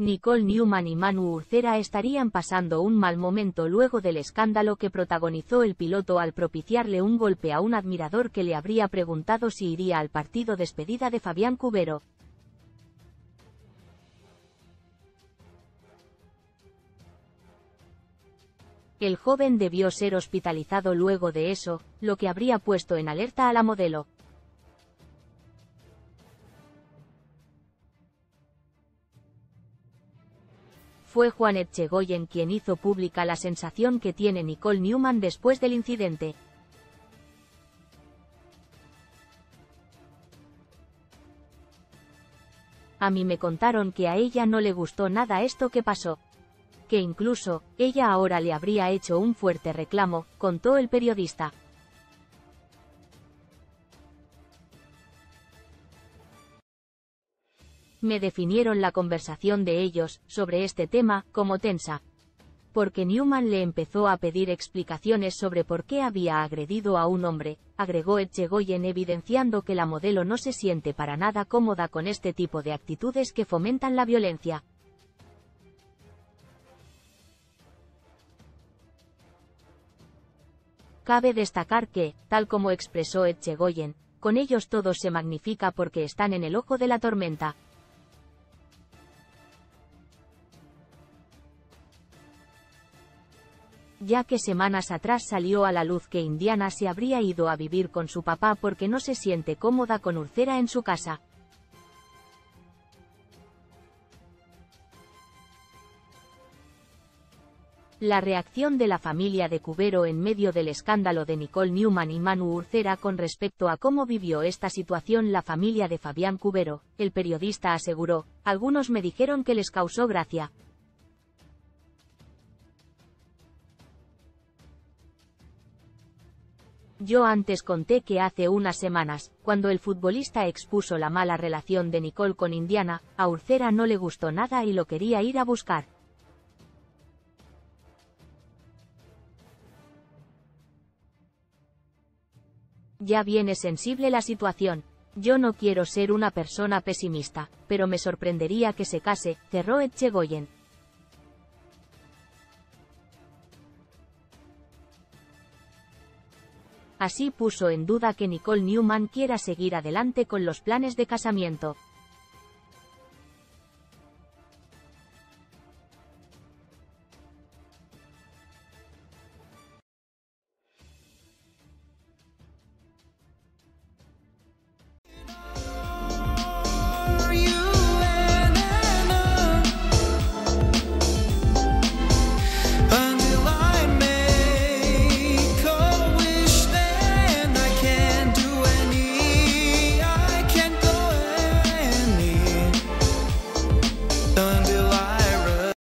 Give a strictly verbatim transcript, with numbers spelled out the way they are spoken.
Nicole Newman y Manu Urcera estarían pasando un mal momento luego del escándalo que protagonizó el piloto al propiciarle un golpe a un admirador que le habría preguntado si iría al partido despedida de Fabián Cubero. El joven debió ser hospitalizado luego de eso, lo que habría puesto en alerta a la modelo. Fue Juan Etchegoyen quien hizo pública la sensación que tiene Nicole Newman después del incidente. A mí me contaron que a ella no le gustó nada esto que pasó. Que incluso, ella ahora le habría hecho un fuerte reclamo, contó el periodista. Me definieron la conversación de ellos, sobre este tema, como tensa. Porque Newman le empezó a pedir explicaciones sobre por qué había agredido a un hombre, agregó Etchegoyen, evidenciando que la modelo no se siente para nada cómoda con este tipo de actitudes que fomentan la violencia. Cabe destacar que, tal como expresó Etchegoyen, con ellos todo se magnifica porque están en el ojo de la tormenta. Ya que semanas atrás salió a la luz que Indiana se habría ido a vivir con su papá porque no se siente cómoda con Urcera en su casa. La reacción de la familia de Cubero en medio del escándalo de Nicole Newman y Manu Urcera con respecto a cómo vivió esta situación la familia de Fabián Cubero, el periodista aseguró: algunos me dijeron que les causó gracia. Yo antes conté que hace unas semanas, cuando el futbolista expuso la mala relación de Nicole con Indiana, a Urcera no le gustó nada y lo quería ir a buscar. Ya viene sensible la situación. Yo no quiero ser una persona pesimista, pero me sorprendería que se case, cerró Etchegoyen. Así puso en duda que Nicole Newman quiera seguir adelante con los planes de casamiento.